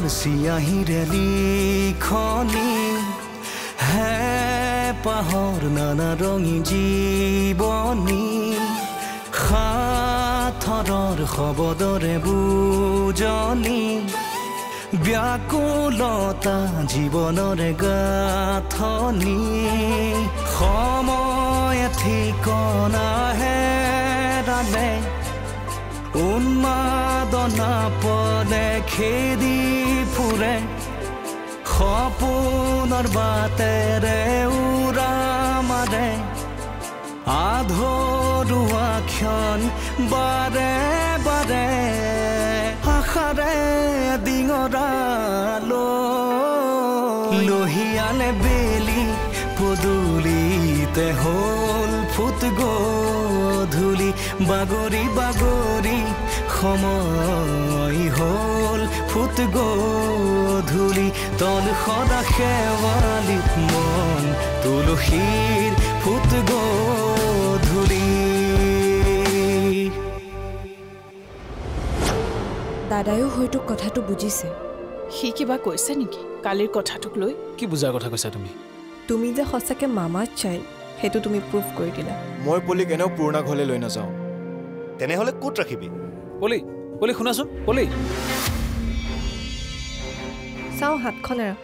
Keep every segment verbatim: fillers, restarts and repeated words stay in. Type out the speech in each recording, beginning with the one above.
চিয়াহীৰে লিখনি হে পাহৰ নানা ৰঙী জীৱনী সাথৰৰ শব্দৰে বুজনি ব্যাকুলতা জীৱনৰে গাঁথনি সময় ঠিকনা হেৰালে উন্মাদনা পদে খেদি ফুৰে সপোনৰ বাটেৰে উৰা মাৰে আধৰুৱা ক্ষণ বাৰে বাৰে আশাৰে ডিঙৰালো লহিয়ালে বেলি পদূলিতে হ'ল ফুট গধূলি বাগৰি বাগৰি সময় হ'ল ফুট গধূলি তল সদা শেৱালিত মন তুলসীৰ ফুট গধূলি দাদায়ো হয়তো কথাটো বুজিছে সি কিবা কৈছে নেকি কালিৰ কথাটোক লৈ কি বুজাৰ কথা কৈছা তুমি তুমি যে সঁচাকে মামাৰ চাইল্ড সেইটো তুমি প্ৰুভ কৰি দিলা মই পলিক এনেও পুৰণা ঘৰলৈ লৈ নাযাওঁ তেনেহ'লে ক'ত ৰাখিবি পলি পলি শুনাচোন পলি চাওঁ হাতখন এৰা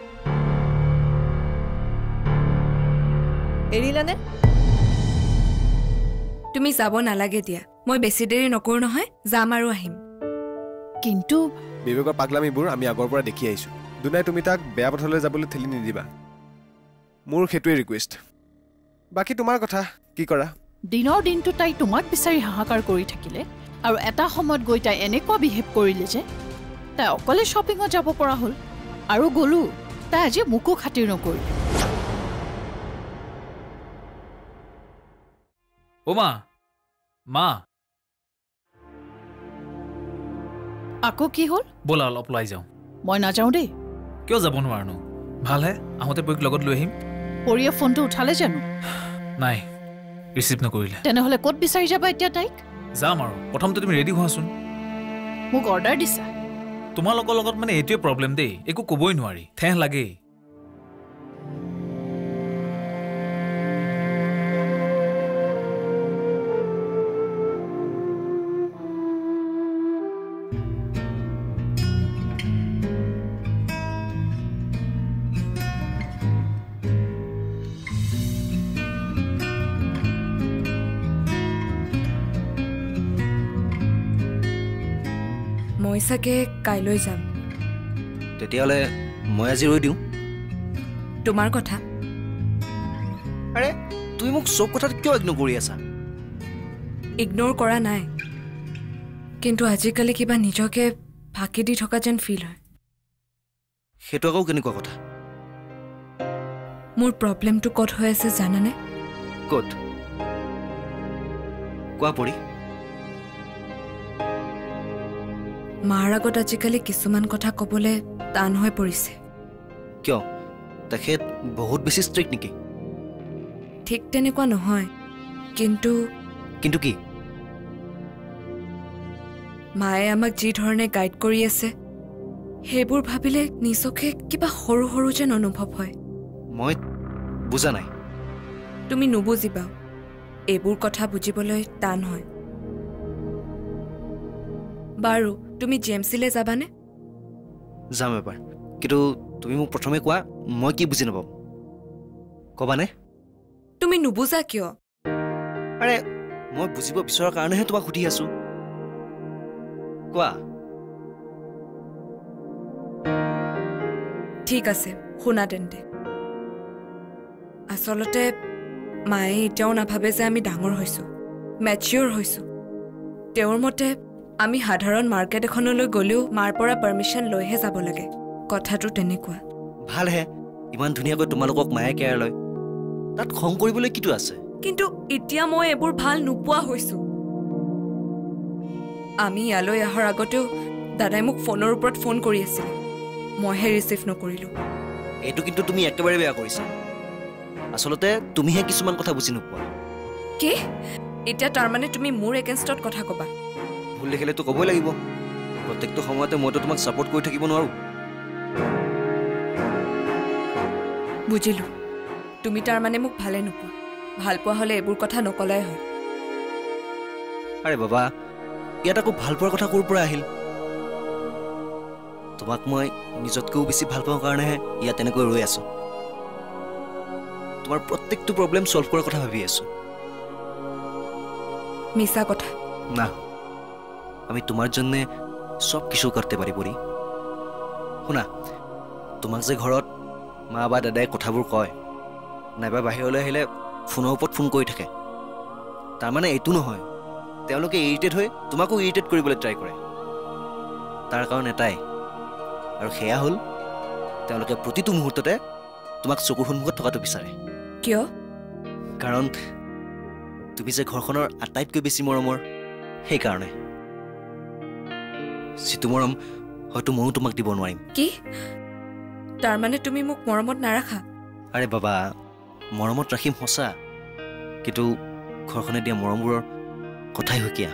এৰিলানে তুমি যাব নালাগে দিয়া মই বেছি দেৰি নকৰো নহয় যাম আৰু আহিম কিন্তু বিবেকৰ পাগলামিবোৰ আমি আগৰ পৰা দেখি আহিছো দুনাই তুমি তাক বেয়া পথলৈ যাবলৈ ঠেলি নিদিবা মোৰ সেইটোৱে ৰিকুৱেষ্ট বাকী তোমাৰ কথা কি কৰা দিনৰ দিনটো তাই তোমাক বিচাৰি হাহাকাৰ কৰি থাকিলে আৰু এটা সময়ত গৈ তাই এনেকুৱা বিহেভ কৰিলে যে তাই অকলে শ্বপিঙত যাব পৰা হ'ল আৰু গ'লো তাই আজি মোকো খাতিৰ নকৰিলে অ' মা মা আকৌ কি হ'ল ব'লা অলপ ওলাই যাওঁ মই নাযাওঁ দেই কিয় যাব নোৱাৰনো ভালহে আহোঁতে পৰীক লগত লৈ আহিম পৰিয়ে ফোনটো উঠালে জানো নাই ৰিচিভ নকৰিলে তেনেহ'লে ক'ত বিচাৰি যাবা এতিয়া তাইক যাম আৰু প্ৰথমতে তুমি ৰেডি হোৱাচোন মোক অৰ্ডাৰ দিছা তোমালোকৰ লগত মানে এইটোৱে প্ৰব্লেম দেই একো ক'বই নোৱাৰি ঠেহ লাগেই মই চাগে কাইলৈ যাম তেতিয়াহ'লে মই আজি ৰৈ দিওঁ তোমাৰ কথা আৰে তুমি মোক চব কথাত কিয় ইগনোৰ কৰি আছা ইগনোৰ কৰা নাই কিন্তু আজিকালি কিবা নিজকে ফাঁকি দি থকা যেন ফিল হয় সেইটো আকৌ কেনেকুৱা কথা মোৰ প্ৰব্লেমটো ক'ত হৈ আছে জানানে ক'ত কোৱা পৰি মাৰ আগত আজিকালি কিছুমান কথা ক'বলৈ টান হৈ পৰিছে কিয় তেখেত বহুত বেছি ষ্ট্ৰিক্ট নেকি ঠিক তেনেকুৱা নহয় কিন্তু কিন্তু কি মায়ে আমাক যি ধৰণে গাইড কৰি আছে সেইবোৰ ভাবিলে নিজকে কিবা সৰু সৰু যেন অনুভৱ হয় মই বুজা নাই তুমি নুবুজিবা এইবোৰ কথা বুজিবলৈ টান হয় বাৰু তুমি জেমচিলে যাবানে যাম এবাৰ কিন্তু তুমি মোক প্ৰথমে কোৱা মই কি বুজি নাপাম ক'বানে তুমি নুবুজা কিয় আৰে মই বুজিব বিচৰাৰ কাৰণেহে তোমাক সুধি আছো কোৱা ঠিক আছে শুনা তেন্তে আচলতে মায়ে এতিয়াও নাভাবে যে আমি ডাঙৰ হৈছো মেচিয়ৰ হৈছো তেওঁৰ মতে আমি সাধাৰণ মাৰ্কেট এখনলৈ গ'লেও মাৰ পৰা পাৰ্মিশ্যন লৈহে যাব লাগে কথাটো তেনেকুৱা ভালহে ইমান ধুনীয়াকৈ তোমালোকক মায়ে কেয়াৰ লয় তাত খং কৰিবলৈ কিটো আছে কিন্তু এতিয়া মই এইবোৰ ভাল নোপোৱা হৈছো আমি ইয়ালৈ অহাৰ আগতেও দাদাই মোক ফোনৰ ওপৰত ফোন কৰি আছিল মইহে ৰিচিভ নকৰিলো এইটো কিন্তু তুমি একেবাৰে বেয়া কৰিছা আসলতে তুমিহে কিছুমান কথা বুজি নোপোৱা কি এতিয়া তাৰমানে তুমি মোৰ এগেইনষ্টত কথা ক'বা ভুল দেখিলেতো ক'বই লাগিব প্ৰত্যেকটো সময়তে মইতো তোমাক ছাপোৰ্ট কৰি থাকিব নোৱাৰো বুজিলোঁ তুমি তাৰমানে মোক ভালে নোপোৱা ভাল পোৱা হ'লে এইবোৰ কথা নকলাই হয় আৰে বাবা ইয়াত আকৌ ভাল পোৱাৰ কথা ক'ৰ পৰা আহিল তোমাক মই নিজতকৈও বেছি ভাল পাওঁ কাৰণেহে ইয়াত তেনেকৈ ৰৈ আছোঁ তোমাৰ প্ৰত্যেকটো প্ৰব্লেম ছল্ভ কৰাৰ কথা ভাবি আছোঁ মিছা কথা না আমি তোমাৰ জন্যে সব কিছু করতে পারি বুড়ি শুনা তোমাক যে ঘৰত মা বা দাদাই কথাবোৰ কয় নাইবা বাহিৰলৈ আহিলে ফোনৰ ওপৰত ফোন কৰি থাকে তাৰমানে এইটো নহয় তেওঁলোকে ইৰিটেট হৈ তোমাকো ইৰিটেট কৰিবলৈ ট্ৰাই কৰে তাৰ কাৰণ এটাই আৰু সেয়া হ'ল তেওঁলোকে প্ৰতিটো মুহূৰ্ততে তোমাক চকুৰ সন্মুখত থকাটো বিচাৰে কিয় কাৰণ তুমি যে ঘৰখনৰ আটাইতকৈ বেছি মৰমৰ সেইকাৰণে সিটো মৰম হয়তো ময়ো তোমাক দিব নোৱাৰিম কি তাৰমানে তুমি মোক মৰমত নাৰাখা আৰে বাবা মৰমত ৰাখিম সঁচা কিন্তু ঘৰখনে দিয়া মৰমবোৰৰ কথাই হকিয়া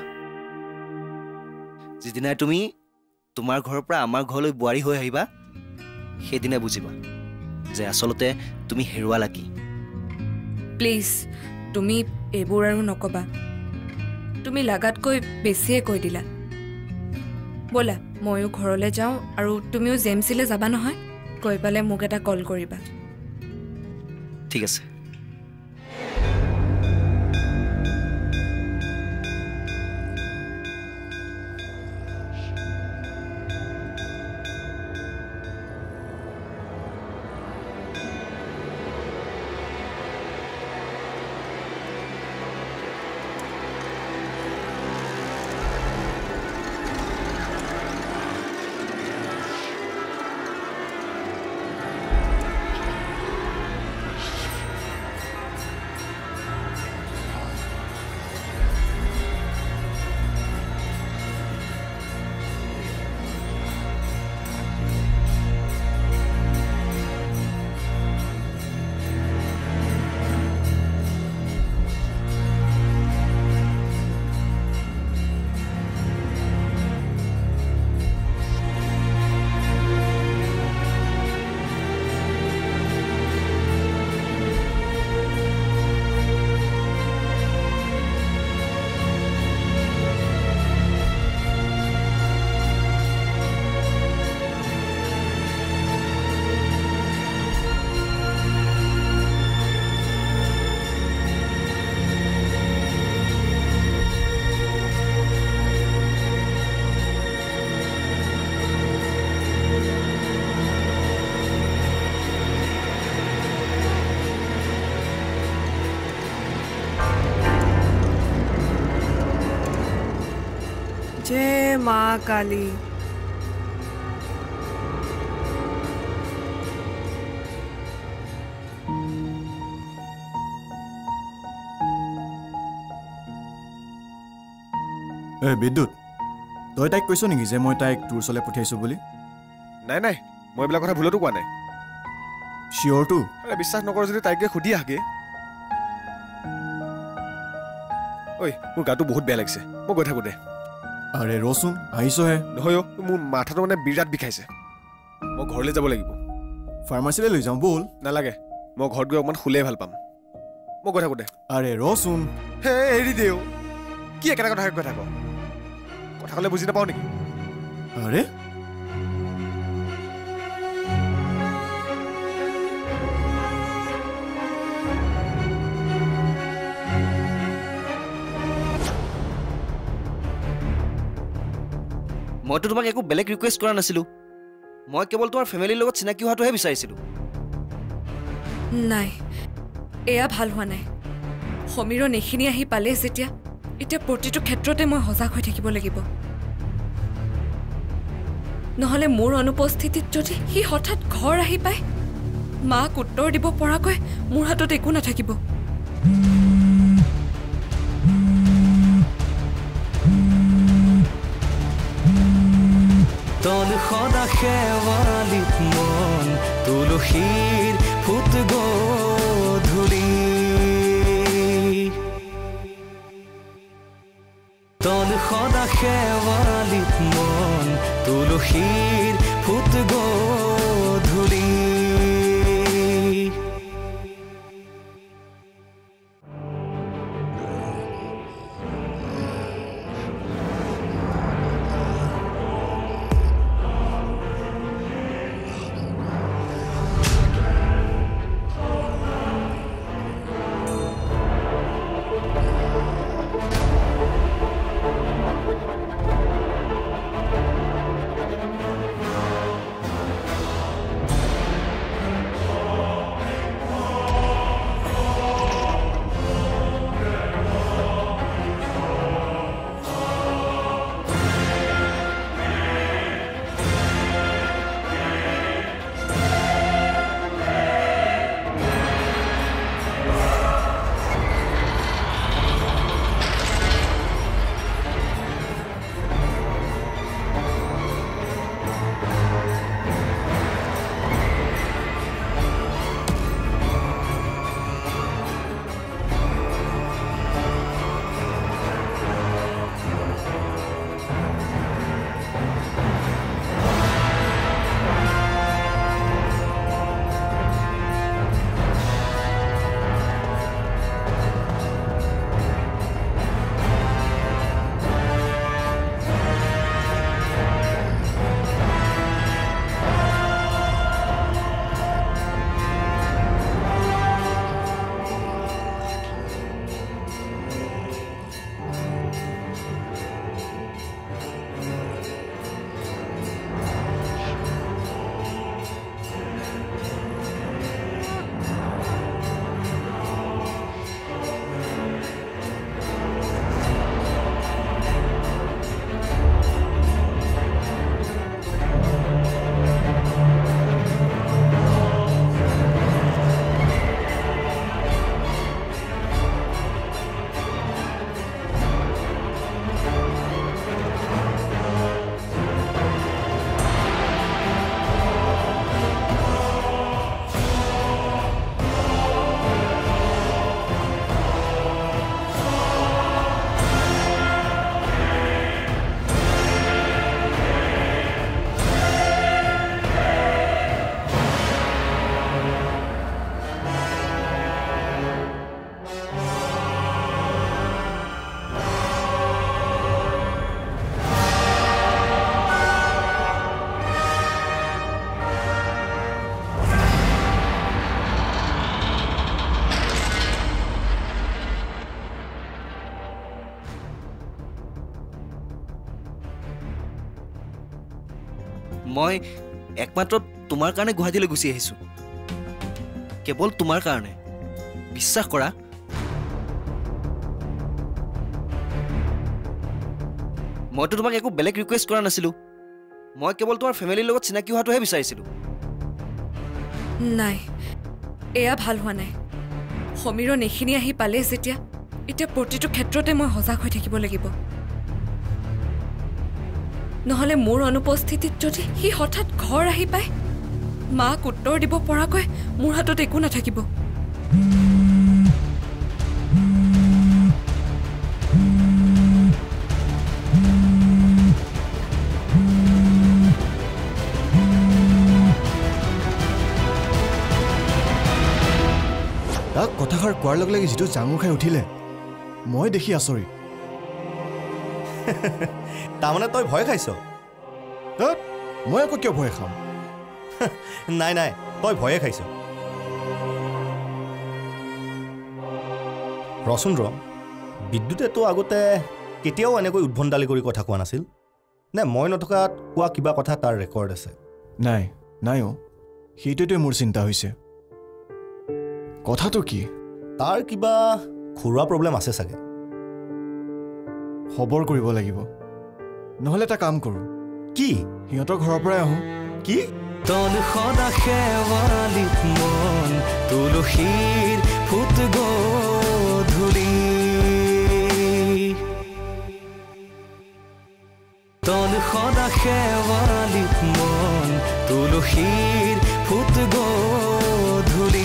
যিদিনাই তুমি তোমাৰ ঘৰৰ পৰা আমাৰ ঘৰলৈ বোৱাৰী হৈ আহিবা সেইদিনা বুজিবা যে আচলতে তুমি হেৰুৱালা কি প্লিজ তুমি এইবোৰ আৰু নকবা তুমি লাগাতকৈ বেছিয়ে কৈ দিলা বলা ময়ো ঘৰলৈ যাওঁ আৰু তুমিও জেমচিলে যাবা নহয় কৈ পালে মোক এটা কল কৰিবা ঠিক আছে जय माँ काली এ বিদ্যুৎ তই তাইক কৈছ নেকি যে মই তাইক তোৰ ওচৰলৈ পঠিয়াইছো বুলি নাই নাই মই এইবিলাক কথা ভুলতো কোৱা নাই চিয়ৰটো আৰে বিশ্বাস নকৰ যদি তাইকে সুধি আহগে ঐ মোৰ গাটো বহুত বেয়া লাগিছে মই গৈ থাকো দে আৰে ৰচোন আহিছহে নহয় মোৰ মাথাটো মানে বিৰাট বিষাইছে মই ঘৰলৈ যাব লাগিব ফাৰ্মাচীলৈ লৈ যাওঁ বল নালাগে মই ঘৰত গৈ অকণমান শুলে ভাল পাম মই গৈ থাকো দে আৰে ৰচোন হে এৰি দেও কি একেটা কথা কৈ থাক কথা ক'লে বুজি নাপাওঁ নেকি আৰে মইতো তোমাক একো বেলেগ ৰিকুৱেষ্ট কৰা নাছিলোঁ মই কেৱল তোমাৰ ফেমিলিৰ লগত চিনাকি হোৱাটোহে বিচাৰিছিলোঁ নাই এয়া ভাল হোৱা নাই সমীৰণ এইখিনি আহি পালে যেতিয়া এতিয়া প্ৰতিটো ক্ষেত্ৰতে মই সজাগ হৈ থাকিব লাগিব নহ'লে মোৰ অনুপস্থিতিত যদি সি হঠাৎ ঘৰ আহি পায় মাক উত্তৰ দিব পৰাকৈ মোৰ হাতত একো নাথাকিব তল সদা শেৱালিত মন তুলসীৰ ফুট গধূলি তল সদা শেৱালিত মন তুলসীৰ ফুট গধূলি মই একমাত্ৰ তোমাৰ কাৰণে গুৱাহাটীলৈ গুচি আহিছোঁ কেৱল তোমাৰ কাৰণে বিশ্বাস কৰা মইতো তোমাক একো বেলেগ ৰিকুৱেষ্ট কৰা নাছিলোঁ মই কেৱল তোমাৰ ফেমিলিৰ লগত চিনাকি হোৱাটোহে বিচাৰিছিলোঁ নাই এয়া ভাল হোৱা নাই সমীৰণ এইখিনি আহি পালে যেতিয়া এতিয়া প্ৰতিটো ক্ষেত্ৰতে মই সজাগ হৈ থাকিব লাগিব নহ'লে মোৰ অনুপস্থিতিত যদি সি হঠাৎ ঘৰ আহি পায় মাক উত্তৰ দিব পৰাকৈ মোৰ হাতত একো নাথাকিব তাক কথাষাৰ কোৱাৰ লগে লগে যিটো জাঙু খাই উঠিলে মই দেখি আচৰিত তাৰমানে তই ভয় খাইছ মই আকৌ কিয় ভয় খাম নাই নাই তই ভয়ে খাইছ ৰচোন ৰ বিদ্যুতেতো আগতে কেতিয়াও এনেকৈ উদ্ভণ্ডালি কৰি কথা কোৱা নাছিল নে মই নথকাত কোৱা কিবা কথা তাৰ ৰেকৰ্ড আছে নাই নাই অ' সেইটোৱে মোৰ চিন্তা হৈছে কথাটো কি তাৰ কিবা ঘৰুৱা প্ৰব্লেম আছে চাগে খবৰ কৰিব লাগিব নহ'লে এটা কাম কৰোঁ কি সিহঁতৰ ঘৰৰ পৰাই আহোঁ কি তন সদা শেৱালিত মন তুলসীৰ ফুট গধূলি তন সদা শেৱালিত মন তুলসীৰ ফুট গধূলি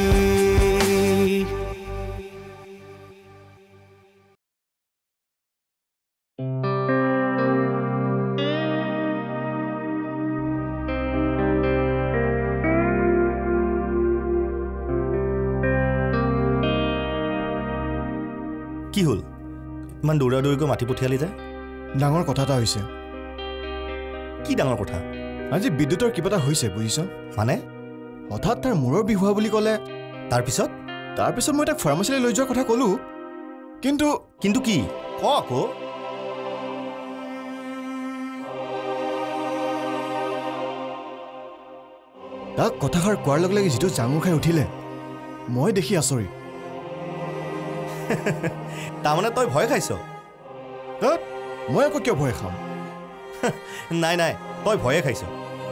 কি হ'ল ইমান দৌৰা দৌৰিকৈ মাতি পঠিয়ালি যে ডাঙৰ কথা এটা হৈছে কি ডাঙৰ কথা আজি বিদ্যুতৰ কিবা এটা হৈছে বুজিছ মানে হঠাৎ তাৰ মূৰৰ বিষ হোৱা বুলি ক'লে তাৰপিছত তাৰপিছত মই তাক ফাৰ্মাচীলৈ লৈ যোৱাৰ কথা ক'লোঁ কিন্তু কিন্তু কি ক আকৌ তাক কথাষাৰ কোৱাৰ লগে লগে যিটো জাঙু খাই উঠিলে মই দেখি আচৰিত তাৰমানে তই ভয় খাইছ মই আকৌ কিয় ভয় খাম নাই নাই তই ভয়ে খাইছ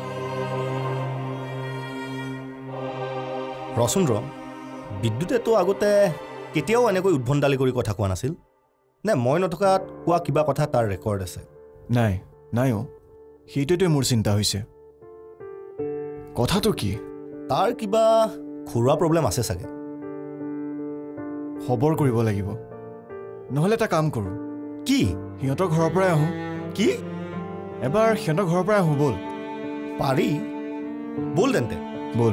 ৰচোন ৰ বিদ্যুতেতো আগতে কেতিয়াও এনেকৈ উদ্ভণ্ডালি কৰি কথা কোৱা নাছিল নে মই নথকাত কোৱা কিবা কথা তাৰ ৰেকৰ্ড আছে নাই নাই অ' সেইটোৱে মোৰ চিন্তা হৈছে কথাটো কি তাৰ কিবা ঘৰুৱা প্ৰব্লেম আছে চাগে খবৰ কৰিব লাগিব নহ'লে এটা কাম কৰোঁ কি সিহঁতৰ ঘৰৰ পৰাই আহোঁ কি এবাৰ সিহঁতৰ ঘৰৰ পৰাই আহোঁ ব'ল পাৰি ব'ল তেন্তে ব'ল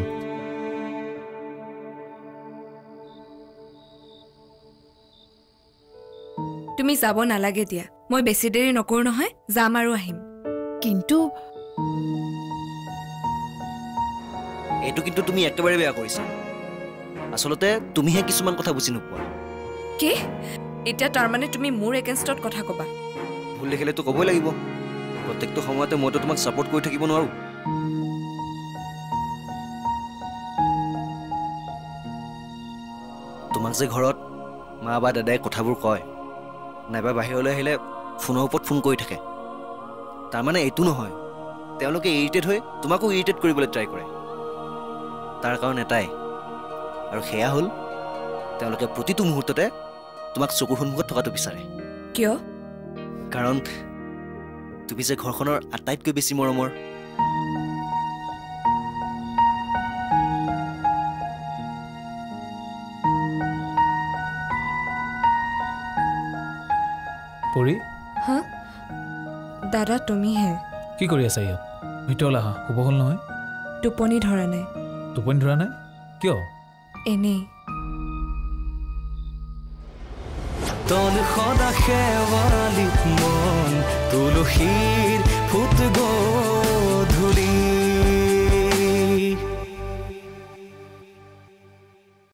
তুমি যাব নালাগে দিয়া মই বেছি দেৰি নকৰোঁ নহয় যাম আৰু আহিম কিন্তু এইটো কিন্তু তুমি একেবাৰে বেয়া কৰিছা আচলতে তুমিহে কিছুমান কথা বুজি নোপোৱা কি এতিয়া তাৰমানে তুমি মোৰ এগেইনষ্টত কথা ক'বা ভুল দেখিলেতো ক'বই লাগিব প্ৰত্যেকটো সময়তে মইতো তোমাক ছাপোৰ্ট কৰি থাকিব নোৱাৰোঁ তোমাক যে ঘৰত মা বা দাদাই কথাবোৰ কয় নাইবা বাহিৰলৈ আহিলে ফোনৰ ওপৰত ফোন কৰি থাকে তাৰমানে এইটো নহয় তেওঁলোকে ইৰিটেট হৈ তোমাকো ইৰিটেট কৰিবলৈ ট্ৰাই কৰে তাৰ কাৰণ এটাই আৰু সেয়া হ'ল তেওঁলোকে প্ৰতিটো মুহূৰ্ততে তোমাক চকুৰ সন্মুখত থকাটো বিচাৰে কিয় কাৰণ তুমি যে ঘৰখনৰ আটাইতকৈ বেছি মৰমৰ পৰি হা দাদা তুমিহে কি কৰি আছা ইয়াত ভিতৰলৈ আহা শুব হ'ল নহয় টোপনি ধৰা নাই টোপনি ধৰা নাই কিয় এনেই তন সদা শেৱালিত মন তুলসীৰ ফুট গধূলি